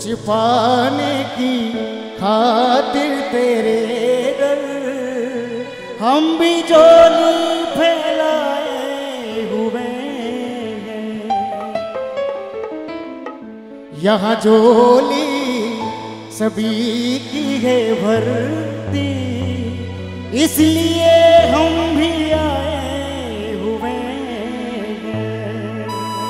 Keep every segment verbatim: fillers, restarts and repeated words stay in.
पाने की खातिर तेरे दर हम भी झोली फैलाए हुए हैं। यहाँ झोली सभी की है भरती, इसलिए हम भी आए हुए हैं।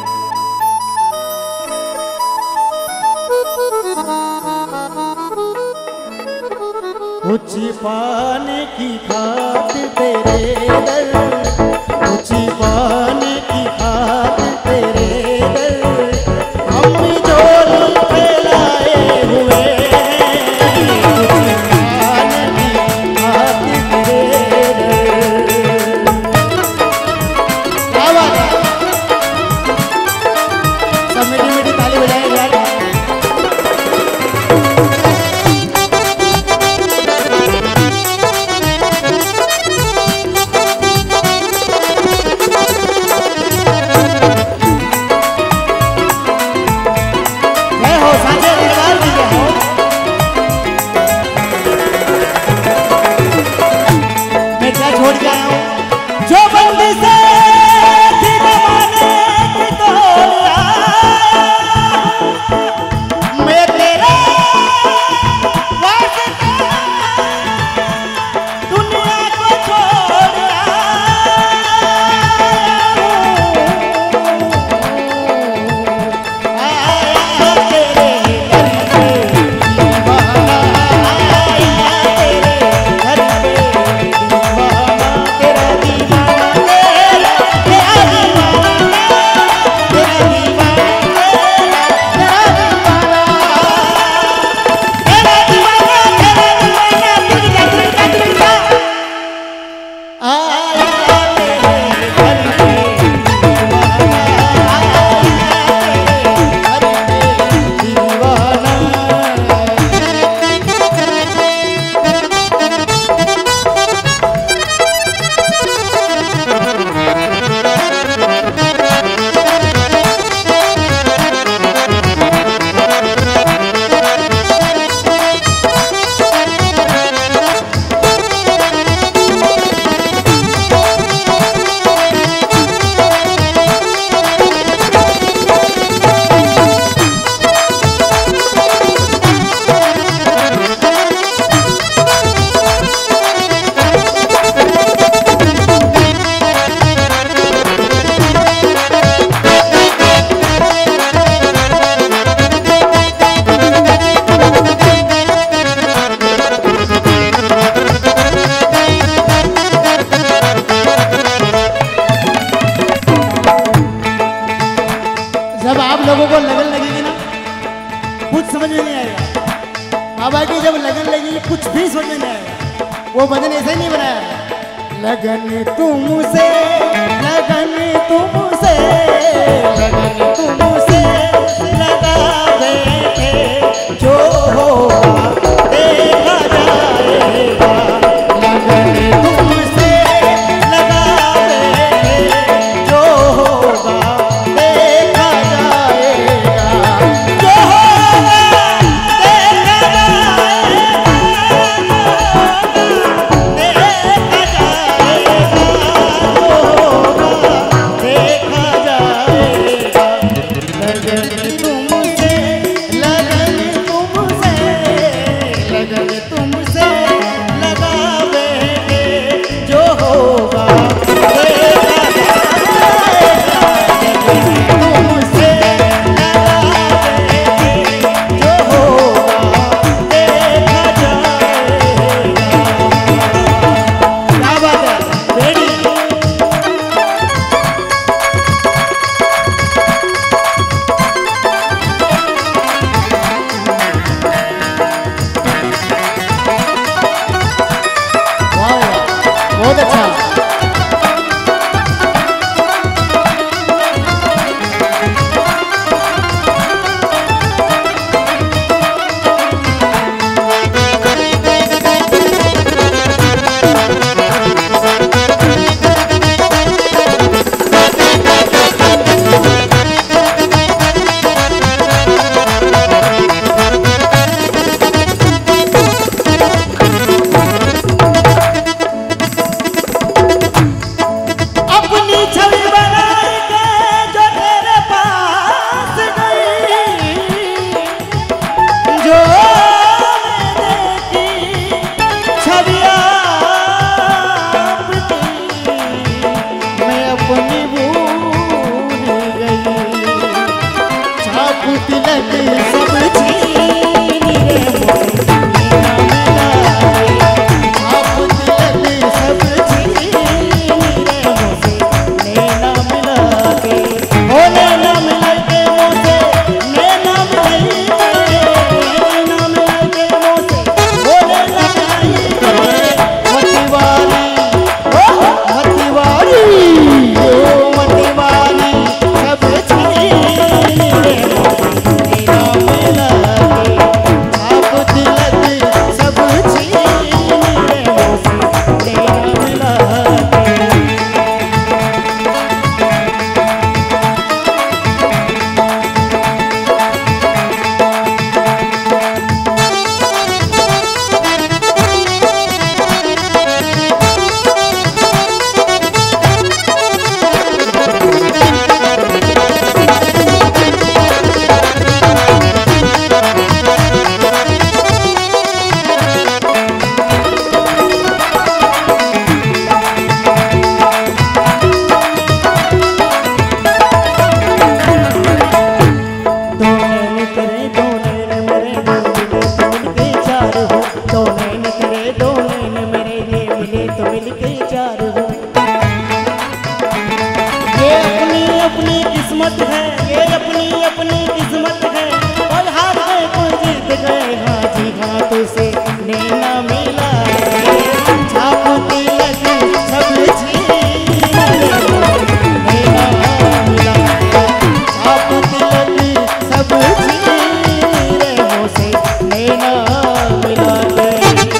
कुछ पाने की खातिर तेरे दर, कुछ पाने की खातिर तेरे दर हम भी झोली फैलाए हुए हैं। कुछ पाने की खातिर तेरे दर। क्या बात है, सब मीठी मीठी ताली बजाएं यार। जब आप लोगों को लगन लगेगी ना, कुछ समझ में नहीं आएगा। बाबा की जब लगन लगेगी कुछ भी समझ में नहीं आएगा। वो भजन ऐसे नहीं बनाया, लगन तुमसे लगन तुमसे लगन तुमसे लगा बैठे जो होगा देखा जाएगा। लगन तुमसे लगा बैठे जो होगा देखा जाएगा। जो होगा देखा जाएगा। देखा जाएगा। अपनी किस्मत है, ये अपनी अपनी किस्मत है। और हार गए कोई जीत गए, हाँ जी हाँ तुझसे नैना मिला है। झापती लगी सब झील नैना मिला है। झापती लगी सब झील मुझसे नैना मिला है।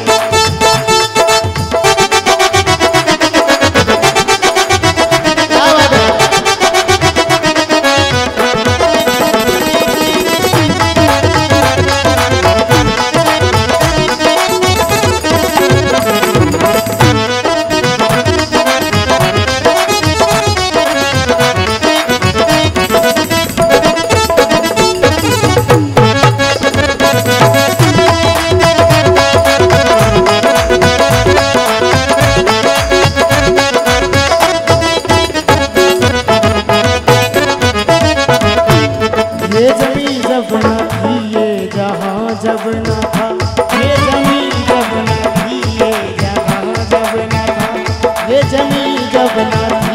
ये जमीन जब न थी, ये जहां जब न था। ये जमीन जब न थी, ये जहां जब न था। ये जमीन जब न